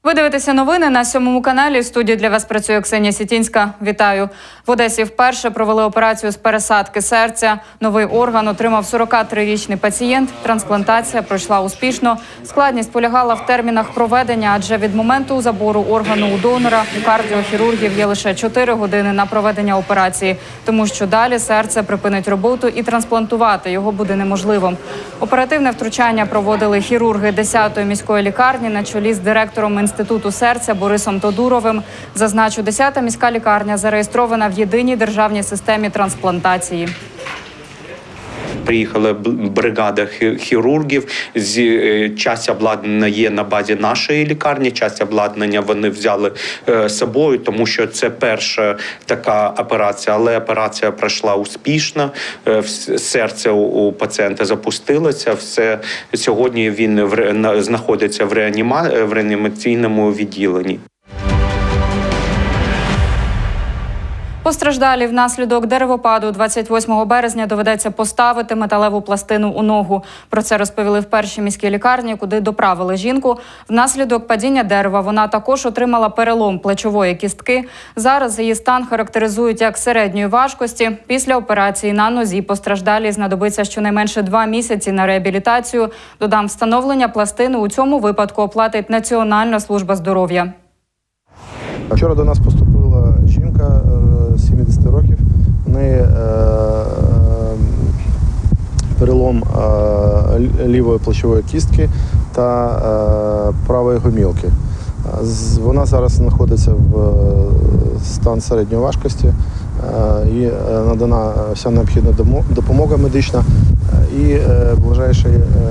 Ви дивитеся новини на 7 каналі. В студії для вас працює Ксенія Сітінська. Вітаю. В Одесі вперше провели операцію з пересадки серця. Новий орган отримав 43-річний пацієнт. Трансплантація пройшла успішно. Складність полягала в термінах проведення, адже від моменту забору органу у донора у кардіохірургів є лише 4 години на проведення операції, тому що далі серце припинить роботу і трансплантувати його буде неможливо. Оперативне втручання проводили хірурги 10-ї міської лікарні на чолі з директором Інституту серця Борисом Тодуровим. Зазначу, 10-та міська лікарня зареєстрована в єдиній державній системі трансплантації. Приїхала бригада хірургів, часть обладнання є на базі нашої лікарні, часть обладнання вони взяли з собою, тому що це перша така операція, але операція пройшла успішно, серце у пацієнта запустилося, сьогодні він знаходиться в реанімаційному відділенні. Постраждалі внаслідок деревопаду 28 березня доведеться поставити металеву пластину у ногу. Про це розповіли в першій міській лікарні, куди доправили жінку. Внаслідок падіння дерева вона також отримала перелом плечової кістки. Зараз її стан характеризують як середньої важкості. Після операції на нозі постраждалій знадобиться щонайменше 2 місяці на реабілітацію. Додам, встановлення пластини у цьому випадку оплатить Національна служба здоров'я. Вчора до нас поступила жінка 70 років. У неї перелом лівої плечової кістки та правої гомілки. Вона зараз знаходиться в стані середньої важкості. Їй надана вся необхідна допомога медична. І в ближайші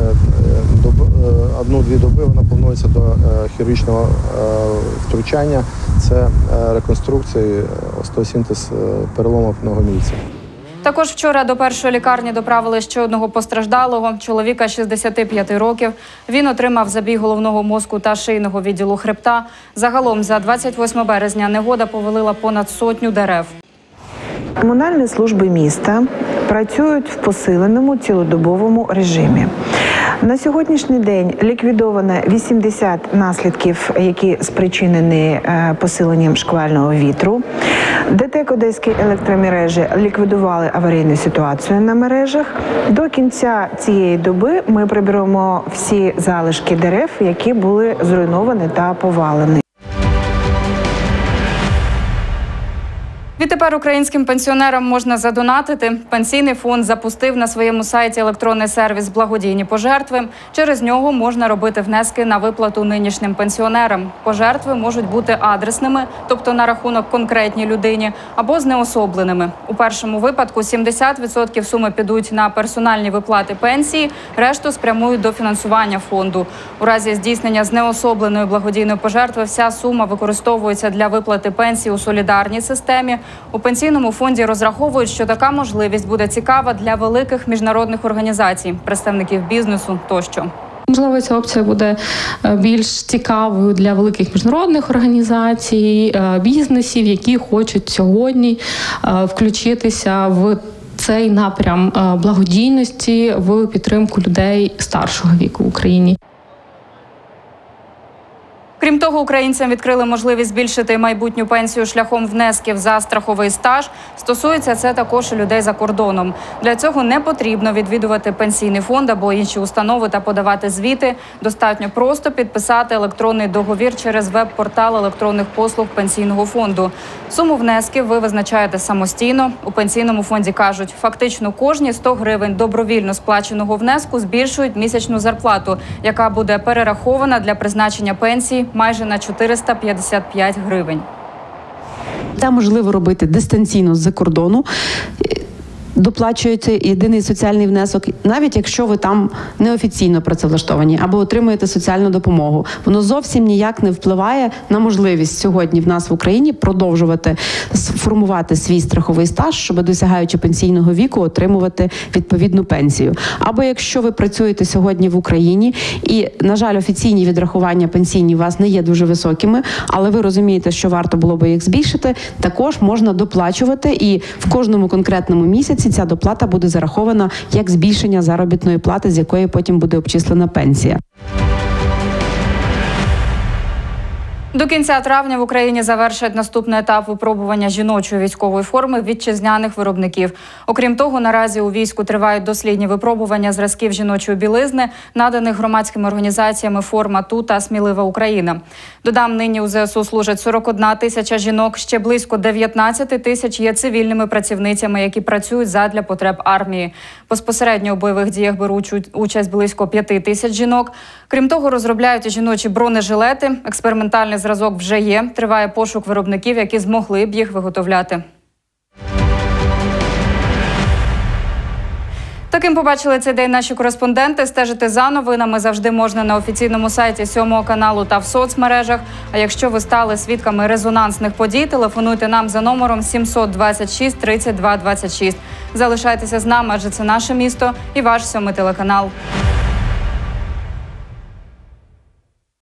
1-2 доби вона планується до хірургічного втручання. Це реконструкція, остеосинтез перелому на гомілці. Також вчора до першої лікарні доправили ще одного постраждалого, чоловіка 65 років. Він отримав забій головного мозку та шийного відділу хребта. Загалом за 28 березня негода повалила понад 100 дерев. Комунальні служби міста працюють в посиленому цілодобовому режимі. На сьогоднішній день ліквідовано 80 наслідків, які спричинені посиленням шквального вітру. ДТЕК Одеські електромережі ліквідували аварійну ситуацію на мережах. До кінця цієї доби ми приберемо всі залишки дерев, які були зруйновані та повалені. Відтепер українським пенсіонерам можна задонатити. Пенсійний фонд запустив на своєму сайті електронний сервіс «Благодійні пожертви». Через нього можна робити внески на виплату нинішнім пенсіонерам. Пожертви можуть бути адресними, тобто на рахунок конкретній людині, або знеособленими. У першому випадку 70% суми підуть на персональні виплати пенсії, решту спрямують до фінансування фонду. У разі здійснення знеособленої благодійної пожертви вся сума використовується для виплати пенсії у солідарній системі. У пенсійному фонді розраховують, що така можливість буде цікава для великих міжнародних організацій, представників бізнесу тощо. Можливо, ця опція буде більш цікавою для великих міжнародних організацій, бізнесів, які хочуть сьогодні включитися в цей напрям благодійності в підтримку людей старшого віку в Україні. Крім того, українцям відкрили можливість збільшити майбутню пенсію шляхом внесків за страховий стаж. Стосується це також і людей за кордоном. Для цього не потрібно відвідувати пенсійний фонд або інші установи та подавати звіти. Достатньо просто підписати електронний договір через веб-портал електронних послуг пенсійного фонду. Суму внесків ви визначаєте самостійно. У пенсійному фонді кажуть, фактично кожні 100 гривень добровільно сплаченого внеску збільшують місячну зарплату, яка буде перерахована для призначення пенсії майже на 455 гривень. Це можливо робити дистанційно з-за кордону. Доплачуєте єдиний соціальний внесок, навіть якщо ви там неофіційно працевлаштовані або отримуєте соціальну допомогу. Воно зовсім ніяк не впливає на можливість сьогодні в нас в Україні продовжувати формувати свій страховий стаж, щоб, досягаючи пенсійного віку, отримувати відповідну пенсію. Або якщо ви працюєте сьогодні в Україні і, на жаль, офіційні відрахування пенсійні у вас не є дуже високими, але ви розумієте, що варто було би їх збільшити, також можна доплачувати, і в кожному конкретному місяці ця доплата буде зарахована як збільшення заробітної плати, з якої потім буде обчислена пенсія. До кінця травня в Україні завершать наступний етап випробування жіночої військової форми вітчизняних виробників. Окрім того, наразі у війську тривають дослідні випробування зразків жіночої білизни, наданих громадськими організаціями «Форма ТУ» та «Смілива Україна». Додам, нині у ЗСУ служать 41 тисяча жінок, ще близько 19 тисяч є цивільними працівницями, які працюють задля потреб армії. Безпосередньо у бойових діях беруть участь близько 5 тисяч жінок. Крім того, розробляють і жіночі бронежилети. Експериментальний зразок вже є. Триває пошук виробників, які змогли б їх виготовляти. Таким побачили цей день наші кореспонденти. Стежити за новинами завжди можна на офіційному сайті 7 каналу та в соцмережах. А якщо ви стали свідками резонансних подій, телефонуйте нам за номером 726 32 26. Залишайтеся з нами, адже це наше місто і ваш 7 телеканал.